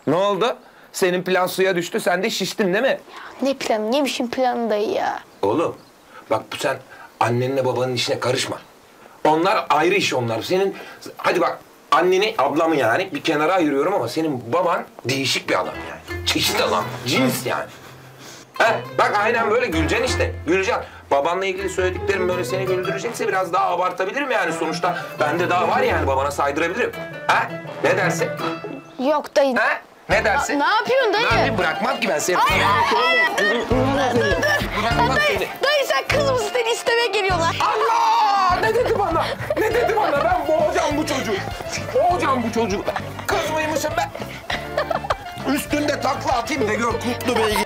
Ne oldu? Senin plan suya düştü, sen de şiştin değil mi? Ne planı? Ne biçim planı dayı ya? Oğlum, bak bu sen annenle babanın işine karışma. Onlar ayrı iş onlar. Senin, hadi bak anneni, ablamı yani bir kenara ayırıyorum ama senin baban değişik bir adam yani. Çeşit adam, cins yani. He, bak aynen böyle güleceksin işte, güleceksin. Babanla ilgili söylediklerim böyle seni güldürecekse biraz daha abartabilirim yani. Sonuçta bende daha var yani, babana saydırabilirim. Ha? Ne dersin? Yok dayı. Ha? Ne dersin? Ne yapıyorsun dayı? Ne yapayım? Bırakmam ki ben seni. Hayır, hayır. Bırakmam Dayı, seni. dayı sen kız mısın? Seni istemeye geliyorlar. Allah! Ne dedi bana? Ne dedi bana? Ben boğacağım bu çocuğu. Boğacağım bu çocuğu. Kız mıymışım ben? Üstünde takla atayım da gör kutlu beygir.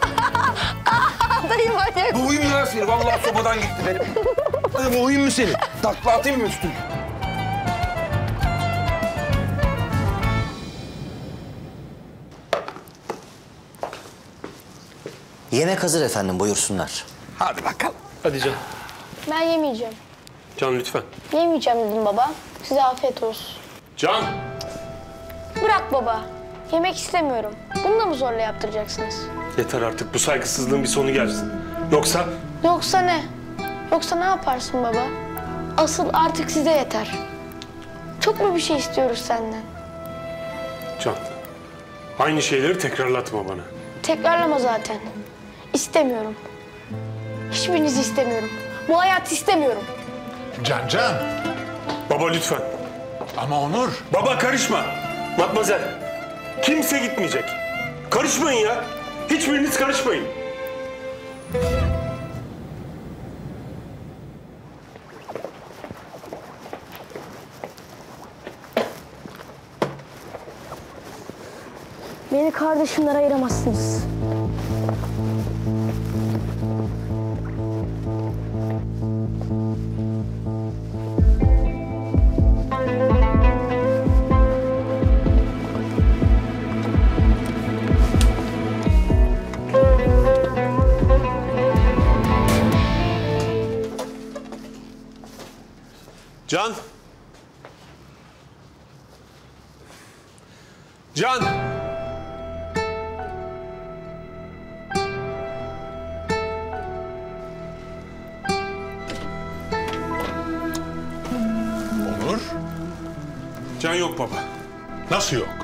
Dayı manyak. Boğayım ya seni. Vallahi sobadan gitti benim. Boğayım mı seni? Takla atayım mı üstüne? Yemek hazır efendim, buyursunlar. Hadi bakalım. Hadi Can. Ben yemeyeceğim. Can lütfen. Yemeyeceğim dedim baba. Size afiyet olsun. Can! Bırak baba. Yemek istemiyorum. Bunu da mı zorla yaptıracaksınız? Yeter artık, bu saygısızlığın bir sonu gelsin. Yoksa... Yoksa ne? Yoksa ne yaparsın baba? Asıl artık size yeter. Çok mu bir şey istiyoruz senden? Can, aynı şeyleri tekrarlatma bana. Tekrarlama zaten. İstemiyorum. Hiçbirinizi istemiyorum. Bu hayatı istemiyorum. Can. Baba lütfen. Ama Onur. Baba karışma. Matmazel, kimse gitmeyecek. Karışmayın ya. Hiçbiriniz karışmayın. Beni kardeşimden ayıramazsınız. Can! Can! Onur. Can yok baba. Nasıl yok?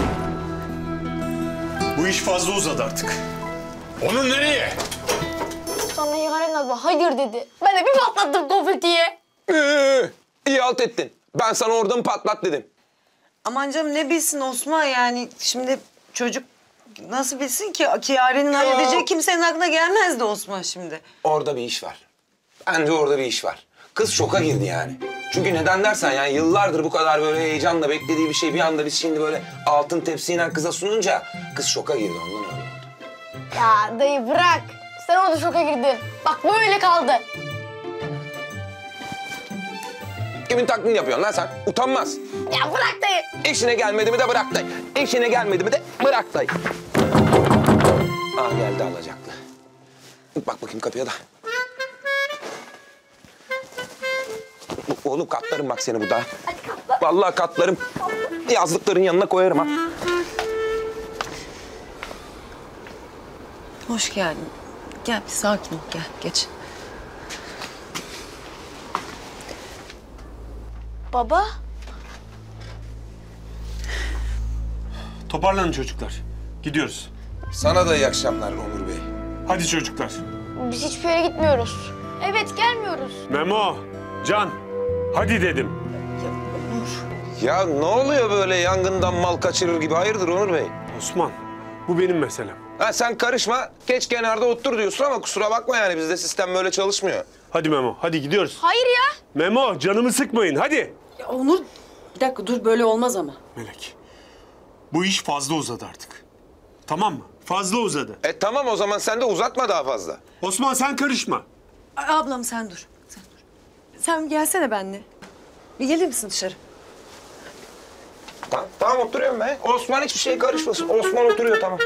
Bu iş fazla uzadı artık. Onur nereye? Sonra Yaren abla hayır dedi. Ben de bir patlattım konfetiye. İyi halt ettin. Ben sana orada mı patlat dedim. Aman canım ne bilsin Osman yani şimdi çocuk nasıl bilsin ki Yaren'in halledeceği kimsenin aklına gelmezdi Osman şimdi. Orada bir iş var. Bence orada bir iş var. Kız şoka girdi yani. Çünkü neden dersen yani yıllardır bu kadar böyle heyecanla beklediği bir şey bir anda biz şimdi böyle altın tepsiyle kıza sununca kız şoka girdi, ondan öyle oldu. Ya dayı bırak. Sen orada şoka girdin. Bak böyle kaldı. Kimin taklidini yapıyorsun lan sen? Utanmaz. Ya bırak dayı. İşine gelmedi mi de bırak dayı. İşine gelmedi mi de bırak dayı. Aa geldi alacaklı. Bak bakayım kapıya da. Oğlum katlarım bak seni bu da. Hadi katla. Vallahi katlarım. Yazlıkların yanına koyarım ha. Hoş geldin. Gel bir sakin ol gel geç. Baba. Toparlanın çocuklar. Gidiyoruz. Sana da iyi akşamlar Onur Bey. Hadi çocuklar. Biz hiçbir yere gitmiyoruz. Evet gelmiyoruz. Memo, Can, hadi dedim. Ya ne oluyor böyle yangından mal kaçırır gibi? Hayırdır Onur Bey? Osman, bu benim meselem. Ha sen karışma. Geç kenarda otur diyorsun ama kusura bakma yani bizde sistem böyle çalışmıyor. Hadi Memo, hadi gidiyoruz. Hayır ya. Memo, canımı sıkmayın, hadi. Ya Onur bir dakika dur böyle olmaz ama. Melek, bu iş fazla uzadı artık. Tamam mı? Fazla uzadı. Tamam o zaman sen de uzatma daha fazla. Osman sen karışma. Ablam sen dur. Sen dur. Sen gelsene benimle. Bir gelir misin dışarı? Tamam oturuyorum ben. Osman hiçbir şeye karışmasın. Osman oturuyor tamam.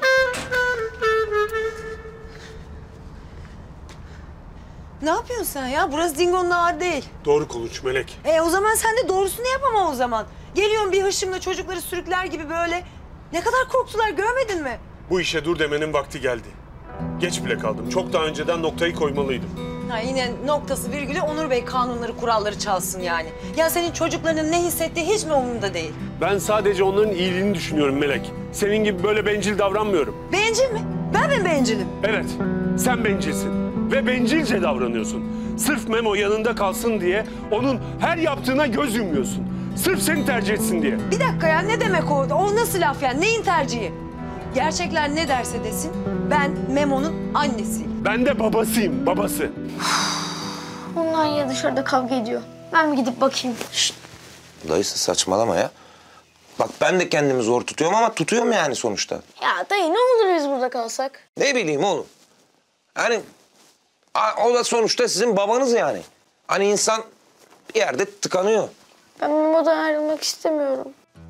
Ne yapıyorsun sen ya? Burası Dingo'nun ağrı değil. Doğru konuş Melek. O zaman sen de doğrusunu yap ama o zaman. Geliyorsun bir hışımla çocukları sürükler gibi böyle. Ne kadar korktular görmedin mi? Bu işe dur demenin vakti geldi. Geç bile kaldım. Çok daha önceden noktayı koymalıydım. Ha, yine noktası virgülü Onur Bey kanunları kuralları çalsın yani. Ya senin çocuklarının ne hissettiği hiç mi umurunda değil? Ben sadece onların iyiliğini düşünüyorum Melek. Senin gibi böyle bencil davranmıyorum. Bencil mi? Ben mi bencilim? Evet, sen bencilsin ve bencilce davranıyorsun. Sırf Memo yanında kalsın diye onun her yaptığına göz yumuyorsun. Sırf seni tercih etsin diye. Bir dakika ya, ne demek o? O nasıl laf yani? Neyin tercihi? Gerçekler ne derse desin, ben Memo'nun annesiyim. Ben de babasıyım, babası. Onlar ya dışarıda kavga ediyor. Ben bir gidip bakayım. Şşt. Dayısı saçmalama ya. Bak ben de kendimi zor tutuyorum ama tutuyorum yani sonuçta. Ya dayı ne olur biz burada kalsak? Ne bileyim oğlum. Yani o da sonuçta sizin babanız yani. Hani insan bir yerde tıkanıyor. Ben Memo'dan ayrılmak istemiyorum.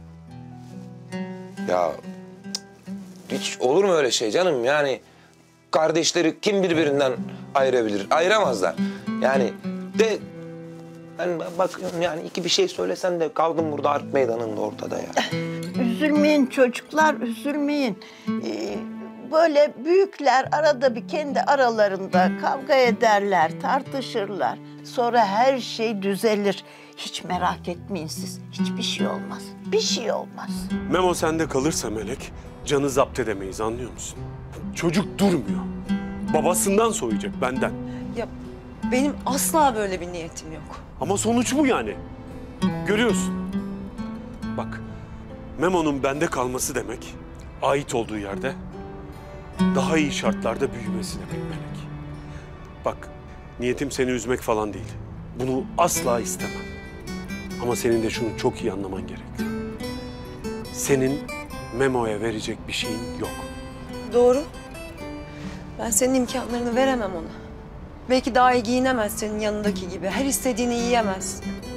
Ya hiç olur mu öyle şey canım? Yani kardeşleri kim birbirinden ayırabilir? Ayıramazlar. Yani de ben bakıyorum yani iki bir şey söylesen de kaldım burada harp meydanında ortada ya. Üzülmeyin çocuklar, üzülmeyin. Böyle büyükler arada bir kendi aralarında kavga ederler, tartışırlar. Sonra her şey düzelir. Hiç merak etmeyin siz. Hiçbir şey olmaz. Bir şey olmaz. Memo sende kalırsa Melek, canı zapt edemeyiz, anlıyor musun? Çocuk durmuyor. Babasından soğuyacak, benden. Ya benim asla böyle bir niyetim yok. Ama sonuç bu yani. Görüyorsun. Bak, Memo'nun bende kalması demek, ait olduğu yerde daha iyi şartlarda büyümesi demek Melek. Bak, niyetim seni üzmek falan değil. Bunu asla istemem. Ama senin de şunu çok iyi anlaman gerekiyor. Senin Memo'ya verecek bir şeyin yok. Doğru. Ben senin imkanlarını veremem ona. Belki daha iyi giyinemez senin yanındaki gibi. Her istediğini yiyemez.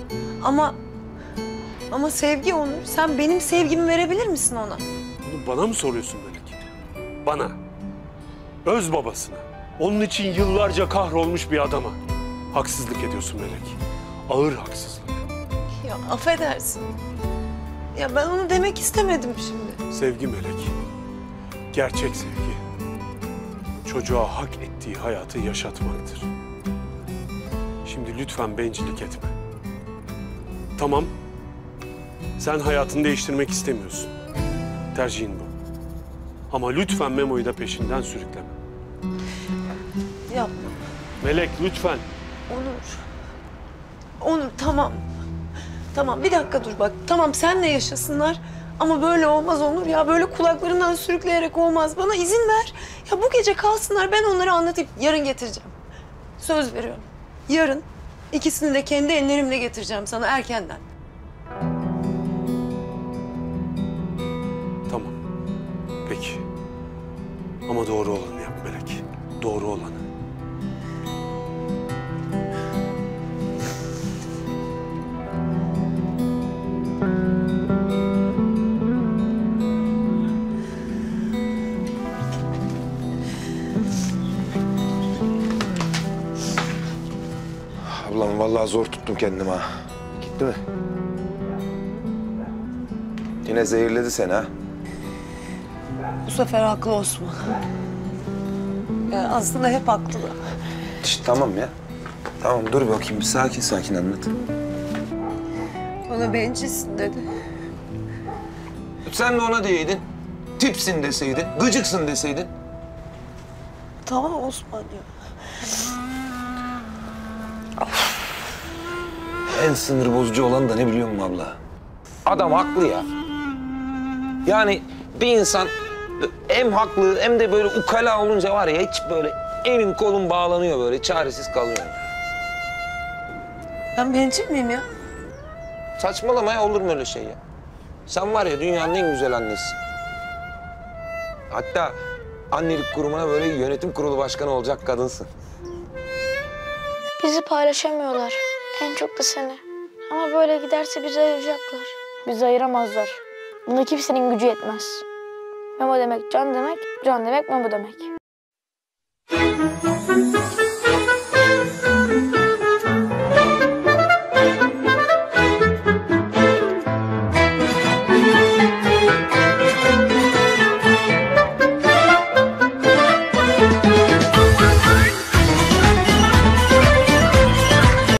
Ama sevgi Onur. Sen benim sevgimi verebilir misin ona? Bunu bana mı soruyorsun Melek? Bana. Öz babasına. Onun için yıllarca kahrolmuş bir adama. Haksızlık ediyorsun Melek. Ağır haksızlık. Ya affedersin. Ya ben onu demek istemedim şimdi. Sevgi Melek. Gerçek sevgi. Çocuğa hak ettiği hayatı yaşatmaktır. Şimdi lütfen bencillik etme. Tamam. Sen hayatını değiştirmek istemiyorsun. Tercihin bu. Ama lütfen Memo'yu da peşinden sürükleme. Yapma. Melek lütfen. Onur tamam. Tamam bir dakika dur bak. Tamam senle yaşasınlar. Ama böyle olmaz Onur ya. Böyle kulaklarından sürükleyerek olmaz. Bana izin ver. Ya bu gece kalsınlar. Ben onları anlatayım. Yarın getireceğim. Söz veriyorum. Yarın ikisini de kendi ellerimle getireceğim sana erkenden. Tamam. Peki. Ama doğru olanı yap Melek. Doğru olanı. Ablam vallahi zor tuttum kendimi ha. Gitti mi? Yine zehirledi seni ha. Bu sefer haklı Osman. Yani aslında hep haklı da. İşte tamam ya. Tamam dur bakayım bir sakin sakin anlat. Bana bencilsin dedi. Sen de ona diyeydin. Tipsin deseydin, gıcıksın deseydin. Tamam Osman ya. En sinir bozucu olan da ne biliyor musun abla? Adam haklı ya. Yani bir insan hem haklı hem de böyle ukala olunca var ya hiç böyle elin kolun bağlanıyor böyle çaresiz kalıyor. Ben bencil miyim ya? Saçmalama ya olur mu öyle şey ya? Sen var ya dünyanın en güzel annesisin. Hatta annelik kurumuna böyle yönetim kurulu başkanı olacak kadınsın. Bizi paylaşamıyorlar. En çok da seni. Ama böyle giderse bizi ayıracaklar. Bizi ayıramazlar. Buna kimsenin gücü yetmez. Memo demek can demek, can demek Memo demek.